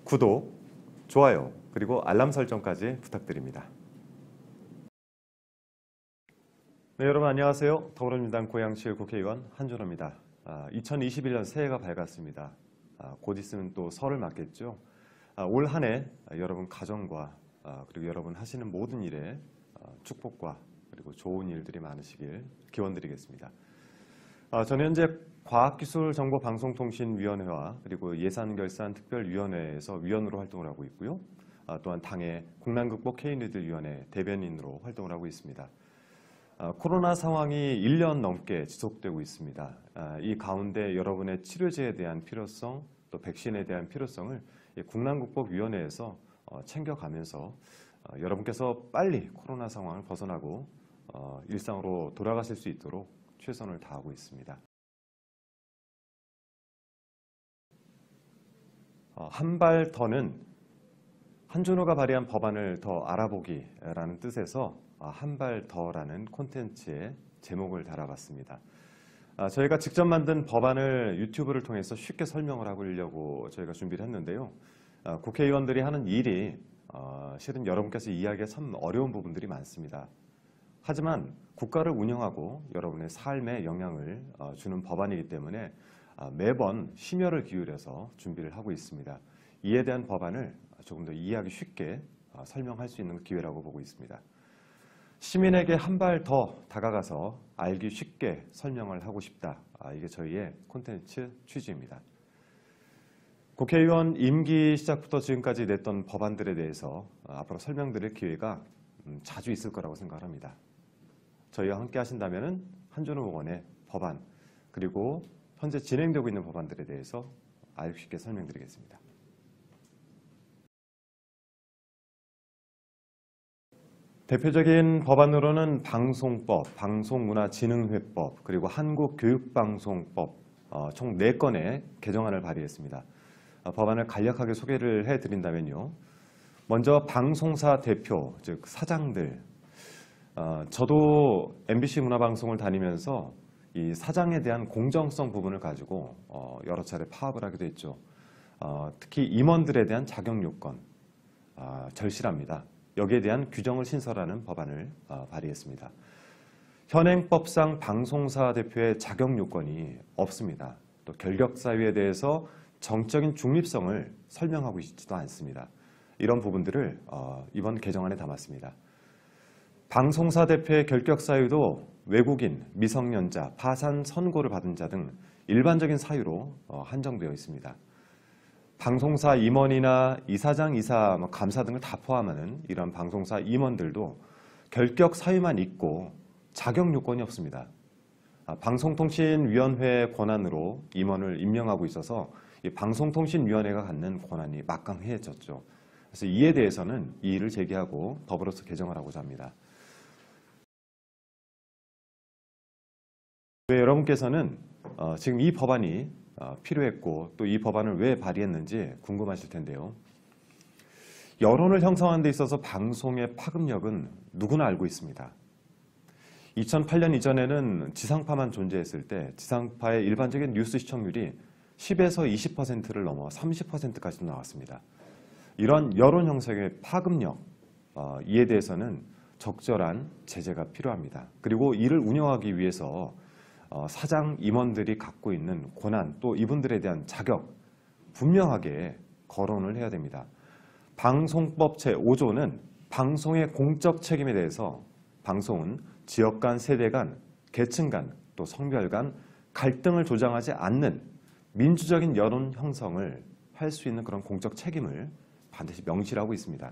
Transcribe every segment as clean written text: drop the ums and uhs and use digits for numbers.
구독, 좋아요, 그리고 알람 설정까지 부탁드립니다. 네, 여러분 안녕하세요. 더불어민주당 고양시의 국회의원 한준호입니다. 2021년 새해가 밝았습니다. 곧 있으면 또 설을 맞겠죠. 올 한 해 여러분 가정과 그리고 여러분 하시는 모든 일에 축복과 그리고 좋은 일들이 많으시길 기원드리겠습니다. 저는 현재 과학기술정보방송통신위원회와 그리고 예산결산특별위원회에서 위원으로 활동을 하고 있고요. 또한 당의 국난극복 K리들위원회 대변인으로 활동을 하고 있습니다. 코로나 상황이 1년 넘게 지속되고 있습니다. 이 가운데 여러분의 치료제에 대한 필요성, 또 백신에 대한 필요성을 국난극복위원회에서 챙겨가면서 여러분께서 빨리 코로나 상황을 벗어나고 일상으로 돌아가실 수 있도록 최선을 다하고 있습니다. 한 발 더는 한준호가 발의한 법안을 더 알아보기라는 뜻에서 한 발 더라는 콘텐츠의 제목을 달아봤습니다. 저희가 직접 만든 법안을 유튜브를 통해서 쉽게 설명을 하려고 저희가 준비를 했는데요. 국회의원들이 하는 일이 실은 여러분께서 이해하기가 참 어려운 부분들이 많습니다. 하지만 국가를 운영하고 여러분의 삶에 영향을 주는 법안이기 때문에 매번 심혈을 기울여서 준비를 하고 있습니다. 이에 대한 법안을 조금 더 이해하기 쉽게 설명할 수 있는 기회라고 보고 있습니다. 시민에게 한 발 더 다가가서 알기 쉽게 설명을 하고 싶다. 이게 저희의 콘텐츠 취지입니다. 국회의원 임기 시작부터 지금까지 냈던 법안들에 대해서 앞으로 설명드릴 기회가 자주 있을 거라고 생각합니다. 저희와 함께 하신다면 한준호 의원의 법안 그리고 현재 진행되고 있는 법안들에 대해서 알기 쉽게 설명드리겠습니다. 대표적인 법안으로는 방송법, 방송문화진흥회법, 그리고 한국교육방송법 총 4건의 개정안을 발의했습니다. 법안을 간략하게 소개를 해드린다면요. 먼저 방송사 대표, 즉 사장들. 저도 MBC 문화방송을 다니면서 이 사장에 대한 공정성 부분을 가지고 여러 차례 파업을 하기도 했죠. 특히 임원들에 대한 자격 요건, 절실합니다. 여기에 대한 규정을 신설하는 법안을 발의했습니다. 현행법상 방송사 대표의 자격 요건이 없습니다. 또 결격 사유에 대해서 정적인 중립성을 설명하고 있지도 않습니다. 이런 부분들을 이번 개정안에 담았습니다. 방송사 대표의 결격 사유도 외국인, 미성년자, 파산 선고를 받은 자 등 일반적인 사유로 한정되어 있습니다. 방송사 임원이나 이사장, 이사, 감사 등을 다 포함하는 이런 방송사 임원들도 결격 사유만 있고 자격 요건이 없습니다. 방송통신위원회 권한으로 임원을 임명하고 있어서 이 방송통신위원회가 갖는 권한이 막강해졌죠. 그래서 이에 대해서는 이의를 제기하고 더불어서 개정을 하고자 합니다. 여러분께서는 지금 이 법안이 필요했고 또 이 법안을 왜 발의했는지 궁금하실 텐데요. 여론을 형성하는 데 있어서 방송의 파급력은 누구나 알고 있습니다. 2008년 이전에는 지상파만 존재했을 때 지상파의 일반적인 뉴스 시청률이 10에서 20%를 넘어 30%까지도 나왔습니다. 이런 여론 형성의 파급력, 이에 대해서는 적절한 제재가 필요합니다. 그리고 이를 운영하기 위해서 사장 임원들이 갖고 있는 권한 또 이분들에 대한 자격 분명하게 거론을 해야 됩니다. 방송법 제5조는 방송의 공적 책임에 대해서 방송은 지역 간, 세대 간, 계층 간, 또 성별 간 갈등을 조장하지 않는 민주적인 여론 형성을 할 수 있는 그런 공적 책임을 반드시 명시를 하고 있습니다.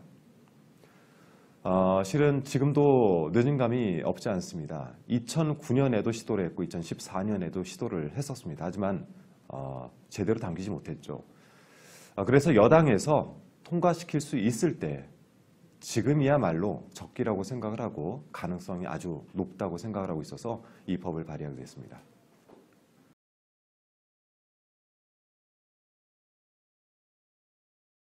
실은 지금도 늦은 감이 없지 않습니다. 2009년에도 시도를 했고 2014년에도 시도를 했었습니다. 하지만 제대로 당기지 못했죠. 그래서 여당에서 통과시킬 수 있을 때 지금이야말로 적기라고 생각을 하고 가능성이 아주 높다고 생각을 하고 있어서 이 법을 발의하게 됐습니다.